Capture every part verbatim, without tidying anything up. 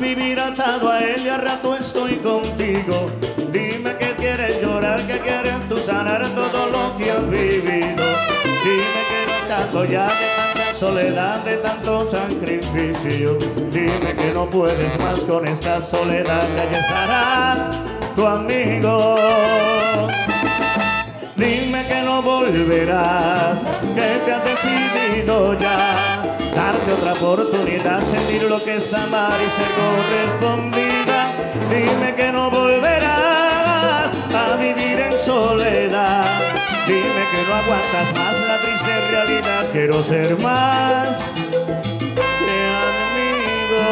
vivir atado a él y a rato estoy contigo. Dime que quieres llorar, que quieres tú sanar todo lo que has vivido. Dime que no tanto ya de tanta soledad, de tanto sacrificio. Dime que no puedes más con esta soledad, que allí estará tu amigo. Dime que no volverás, que te has decidido ya darte otra oportunidad, sentir lo que es amar y ser correspondida. Dime que no volverás a vivir en soledad. Dime que no aguantas más la triste realidad. Quiero ser más que amigo.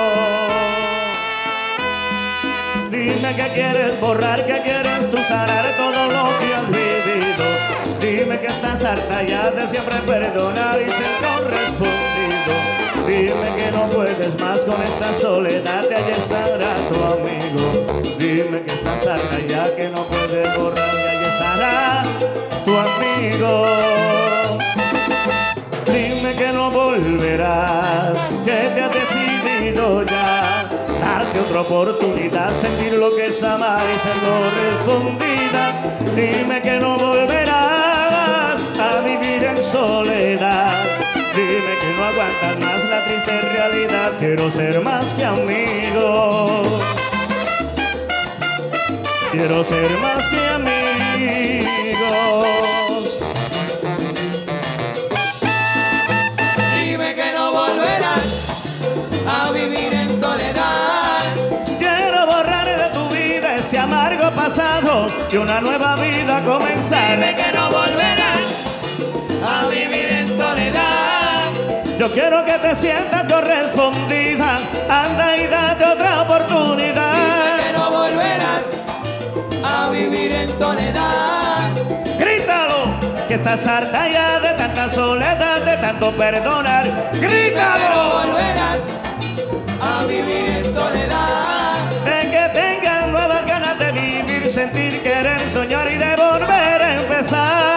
Dime que quieres borrar, que quieres tú sanar todo lo que has vivido. Dime que estás harta ya de siempre perdonar y ser correspondido. Dime que no puedes más con esta soledad, y allí estará tu amigo. Dime que estás harta ya, que no puedes borrar, y allí estará tu amigo. Dime que no volverás, que te has decidido ya darte otra oportunidad, sentir lo que es amar y ser correspondida. Dime que no volverás a vivir en soledad. Dime que no aguantas más la triste realidad. Quiero ser más que amigos. Quiero ser más que amigos. Dime que no volverás a vivir en soledad. Quiero borrar de tu vida ese amargo pasado y una nueva vida comenzar. Dime que no volverás a vivir en soledad. Yo quiero que te sientas correspondida. Anda y date otra oportunidad. Dime que no volverás a vivir en soledad. Grítalo, que estás harta ya de tanta soledad, de tanto perdonar. Grítalo. Dime que no volverás a vivir en soledad. De que tengas nuevas ganas de vivir, sentir, querer, soñar y de volver a empezar.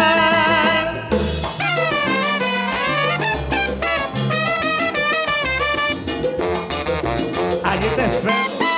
Allí te espero.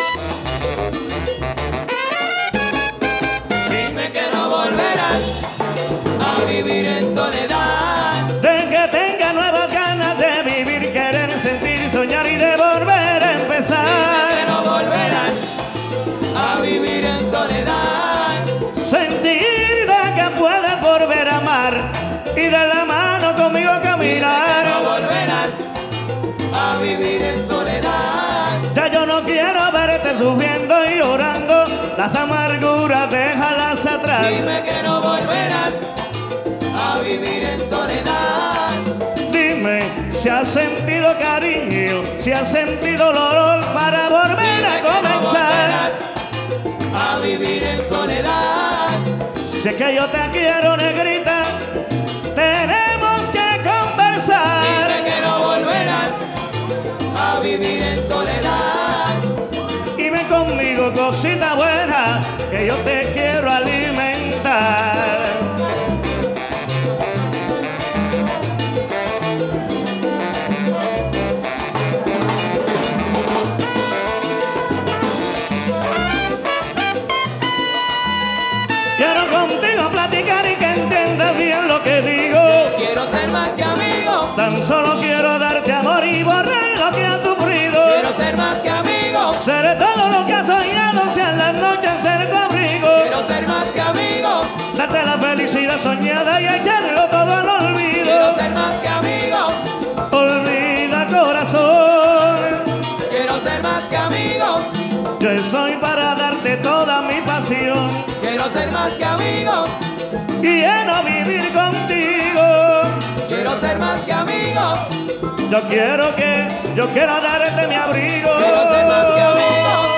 Dime que no volverás a vivir en soledad. De que tengas nuevas ganas de vivir, querer, sentir, soñar y de volver a empezar. Dime que no volverás a vivir en soledad. Sentir de que puedes volver a amar y de la mano conmigo caminar. Dime que no volverás a vivir en soledad. Ya yo no quiero verte sufriendo y llorando, las amarguras déjalas atrás. Dime que no volverás a vivir en soledad. Dime si has sentido cariño, si has sentido dolor para volver Dime a que no comenzar. volverás a vivir en soledad. Sé que yo te quiero, negrita, tenemos que conversar. Dime que no volverás a vivir en soledad. Y ven conmigo, cosita buena, que yo te quiero alimentar. Quiero contigo platicar y que entiendas bien lo que digo. Quiero ser más que amigo. Tan solo quiero darte amor y borrar lo que has sufrido. Quiero ser más que amigo. Seré todo lo que has soñado, si en las noches ser tu abrigo. Quiero ser más que amigo. Date la felicidad soñada y echarlo todo al olvido. Quiero ser más que amigo. Olvida, corazón, Quiero ser más que amigo. yo estoy para darte toda mi pasión Quiero ser más que amigo. y lleno vivir contigo. Quiero ser más que amigo. Yo quiero que, yo quiero darte mi abrigo. Quiero ser más que amigo.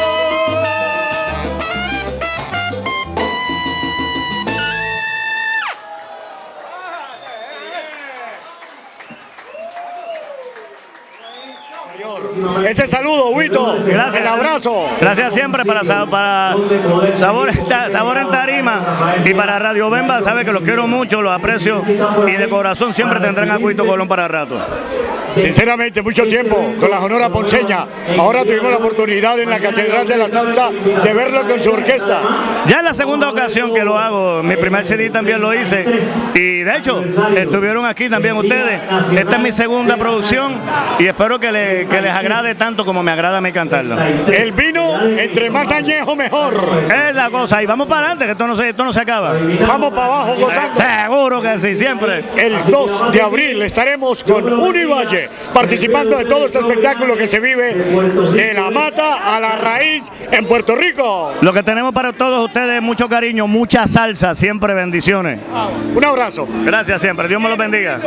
Ese saludo, Huito. Gracias. El abrazo. Gracias siempre para, para Sabor, Sabor en Tarima y para Radio Bemba. Sabe que los quiero mucho, los aprecio y de corazón siempre tendrán a Huito Colón para rato. Sinceramente, mucho tiempo con la Sonora Ponceña. Ahora tuvimos la oportunidad en la Catedral de la Salsa de verlo con su orquesta. Ya es la segunda ocasión que lo hago. Mi primer C D también lo hice. Y de hecho, estuvieron aquí también ustedes. Esta es mi segunda producción y espero que, le, que les agrade tanto como me agrada a mí cantarlo. El vino, entre más añejo, mejor. Es la cosa. Y vamos para adelante, que esto no se, esto no se acaba. Vamos para abajo gozando. Seguro que sí, siempre. El dos de abril estaremos con Univalle, participando de todo este espectáculo que se vive de la mata a la raíz en Puerto Rico. Lo que tenemos para todos ustedes es mucho cariño, mucha salsa, siempre bendiciones. Un abrazo. Gracias siempre, Dios me los bendiga.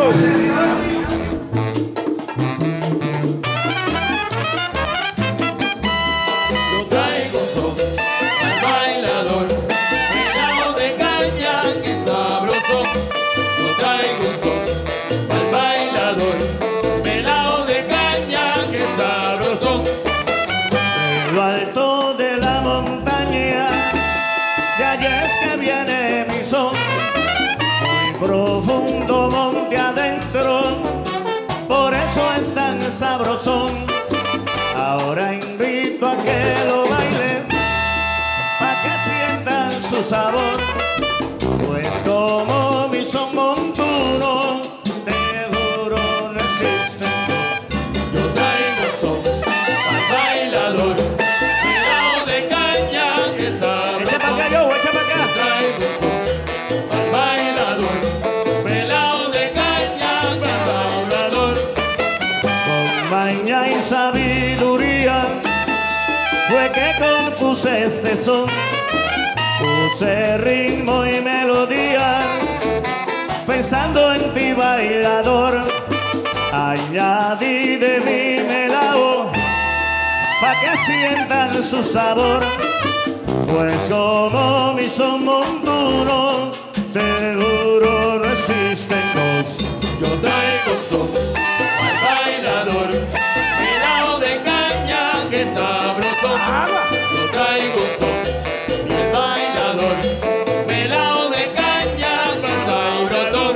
Sabrosón, ahora invito a que lo bailen, pa' que sientan su sabor, pues como mi son montuno, te juro no existe. Yo traigo son al bailador, cuidado de caña que sabroso. Echa pa' acá yo, echa pa' acá. Yo traigo son al bailador, pelado de caña que sabroso. Maña y sabiduría fue que compuse este son, puse ritmo y melodía, pensando en ti bailador, añadí de mi melao, pa' que sientan su sabor, pues como mi son montuno, te juro no existen dos. Yo traigo son bailador, pelado de caña que sabroso. Yo traigo son, y el bailador, pelado de caña que sabroso.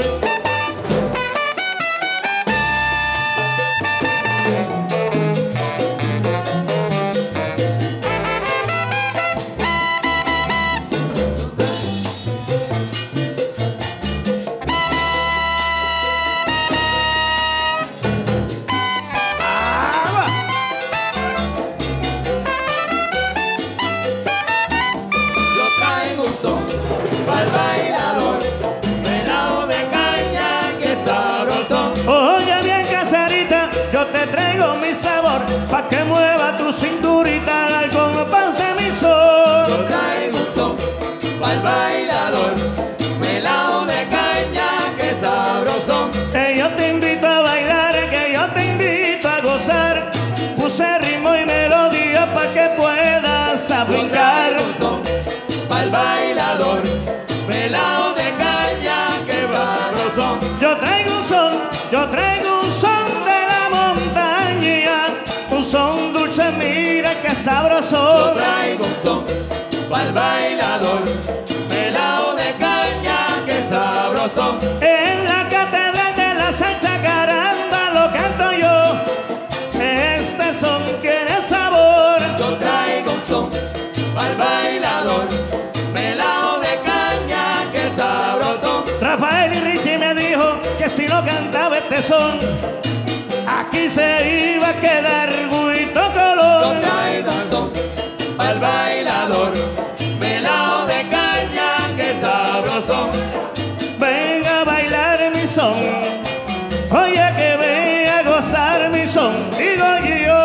Pa' que mueva tu cinturita al compás de mi son. Yo traigo un son pa'l bailador, melao de caña que sabrosón. Que yo te invito a bailar, que yo te invito a gozar. Puse ritmo y melodía pa' que puedas brincar. Yo traigo un son pa'l bailador, melao de caña que sabrosón. Yo traigo un son, yo traigo un son de la montaña, un son dulce, mira que sabroso. Yo traigo un son pa'l bailador, melao de caña que sabrosón. En la catedral de la salsa, caramba, lo canto yo. Este son tiene sabor. Yo traigo un son pa'l bailador, melao de caña que sabrosón. Rafael y Richie me dijo que si no cantaba este son, aquí se iba a quedar buito color. Yo traigo un son pa'l bailador, melao de caña que sabrosón. Venga a bailar mi son, oye que venga a gozar mi son, digo yo.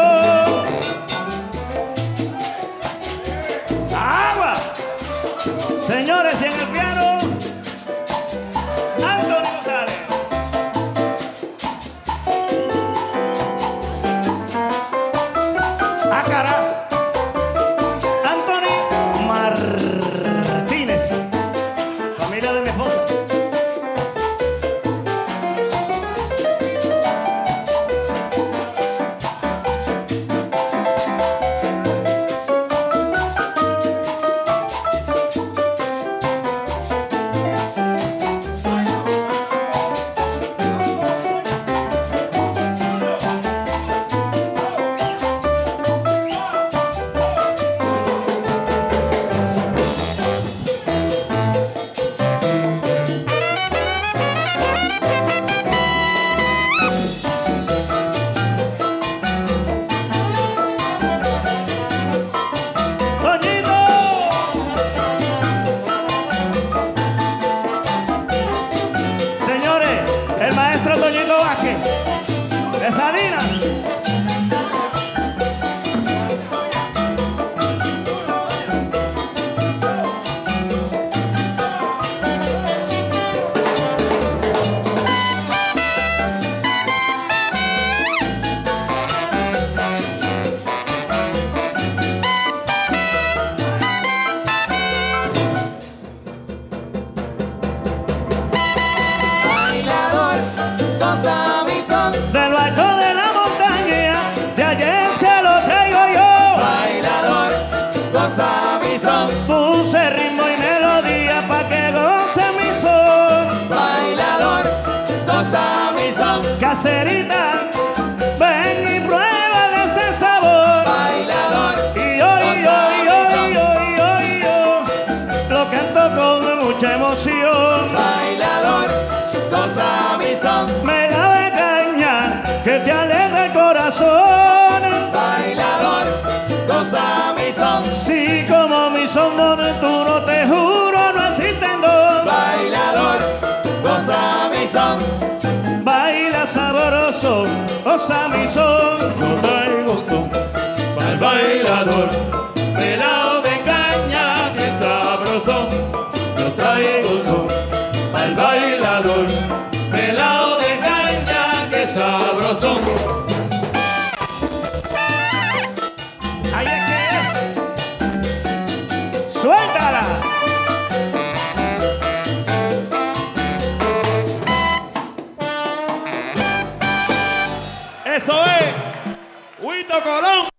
¡Agua! Señores, y en el piano, Anthony González. ¡Ah, carajo! Anthony Martínez, familia de mi esposa. son. Puse ritmo y melodía pa' que goce mi son. Bailador, goza mi son. Caserita, ven y prueba de este sabor. Bailador, Y yo, y yo, y yo, y yo, y yo, y yo, lo canto con mucha emoción. bailador, goza mi son. Me da de caña que te alegra el corazón. Bailador, goza mi son. Sí, como mi son montuno, te juro no existen dos. Bailador, goza mi son. Baila sabroso, goza mi son. Yo traigo son pa'l bailador, pelao de caña, que sabroso. Yo traigo son pa'l bailador, pelao de caña, que sabroso. Ahí es que suéltala. Eso es, Huito Colón.